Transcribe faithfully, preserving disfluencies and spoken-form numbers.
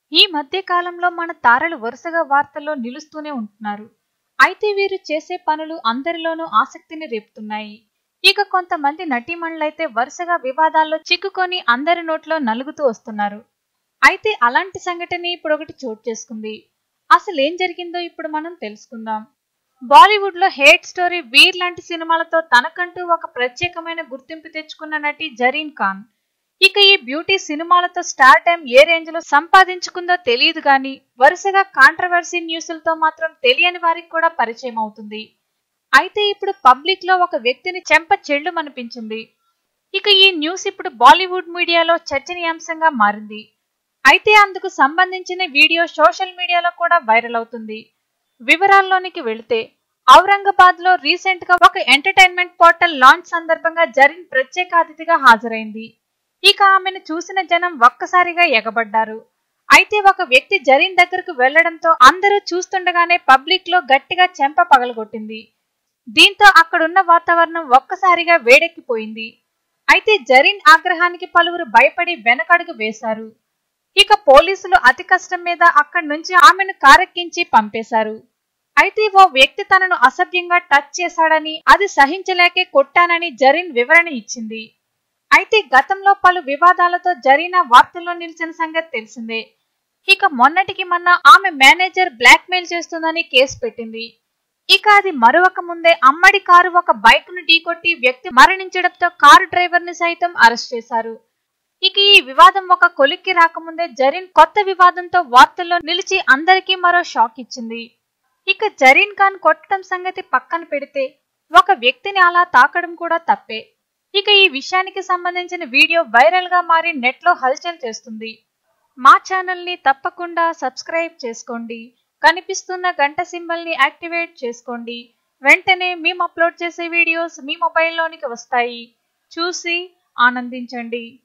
ఈ మధ్య కాలంలో మన తారలు వరుసగా వార్తల్లో నిలుస్తూనే ఉంటున్నారు. అయితే వీరు చేసే పనులు అందరిలోనూ ఆసక్తిని రేపుతున్నాయి. ఇక కొంతమంది నటీమణులైతే వరుసగా వివాదాల్లో చిక్కుకొని అందరి నోట్లో నలుగుతూ వస్తున్నారు. అయితే అలాంటి సంఘటన ఇప్పుడు ఒకటి చోటు చేసుకుంది. అసలేం జరిగిందో ఇప్పుడు మనం తెలుసుకుందాం. బాలీవుడ్ లో హేట్ స్టోరీ, వీర్ లాంటి సినిమాలతో తనకంటూ ఒక ప్రత్యేకమైన గుర్తింపు తెచ్చుకున్న నటి జరీన్ ఖాన్. ఇక ఈ బ్యూటీ సినిమాలతో స్టార్ టైం ఏ రేంజ్ లో సంపాదించుకుందో తెలియదు గాని వరుసగా కాంట్రవర్సీ న్యూస్లతో మాత్రం తెలియని వారికి కూడా పరిచయం అవుతుంది. అయితే ఇప్పుడు పబ్లిక్ లో ఒక వ్యక్తిని చెంప చెళ్ళుమనిపించింది. ఇక ఈ న్యూస్ ఇప్పుడు బాలీవుడ్ మీడియాలో చర్చనీయాంశంగా మారింది. అయితే అందుకు సంబంధించిన వీడియో సోషల్ మీడియాలో కూడా వైరల్ అవుతుంది. వివరాల్లోనికి వెళితే, ఔరంగాబాద్ లో రీసెంట్ గా ఒక ఎంటర్టైన్మెంట్ పోర్టల్ లాంచ్ సందర్భంగా జరీన్ ప్రత్యేక అతిథిగా హాజరైంది. ఇక ఆమెను చూసిన జనం ఒక్కసారిగా ఎగబడ్డారు. అయితే ఒక వ్యక్తి జరీన్ దగ్గరకు వెళ్లడంతో అందరూ చూస్తుండగానే పబ్లిక్ లో గట్టిగా చెంప పగలగొట్టింది. దీంతో అక్కడున్న వాతావరణం ఒక్కసారిగా వేడెక్కిపోయింది. అయితే జరీన్ ఆగ్రహానికి పలువురు భయపడి వెనకడుగు వేశారు. ఇక పోలీసులు అతి కష్టం మీద అక్కడి నుంచి ఆమెను కారెక్కించి పంపేశారు. అయితే ఓ వ్యక్తి తనను అసభ్యంగా టచ్ చేశాడని, అది సహించలేకే కొట్టానని జరీన్ వివరణ ఇచ్చింది. అయితే గతంలో పలు వివాదాలతో జరీనా వార్తల్లో నిలిచిన సంగతి తెలిసిందే. ఇక మొన్నటికి మొన్న ఆమె మేనేజర్ బ్లాక్ మెయిల్ చేస్తుందని కేసు పెట్టింది. ఇక అది మరొక ముందే అమ్మడి కారు ఒక బైక్ ను ఢీకొట్టి వ్యక్తి మరణించడంతో కారు డ్రైవర్ ని సైతం అరెస్ట్ చేశారు. ఇక ఈ వివాదం ఒక కొలిక్కి రాకముందే జరీన్ కొత్త వివాదంతో వార్తల్లో నిలిచి అందరికీ మరో షాక్ ఇచ్చింది. ఇక జరీన్ ఖాన్ కొట్టడం సంగతి పక్కన పెడితే, ఒక వ్యక్తిని అలా తాకడం కూడా తప్పే. ఇక ఈ విషయానికి సంబంధించిన వీడియో వైరల్ గా మారి నెట్ లో హల్చల్ చేస్తుంది. మా ఛానల్ ని తప్పకుండా సబ్స్క్రైబ్ చేసుకోండి. కనిపిస్తున్న గంట సింబల్ ని యాక్టివేట్ చేసుకోండి. వెంటనే మేము అప్లోడ్ చేసే వీడియోస్ మీ మొబైల్లోనికి వస్తాయి. చూసి ఆనందించండి.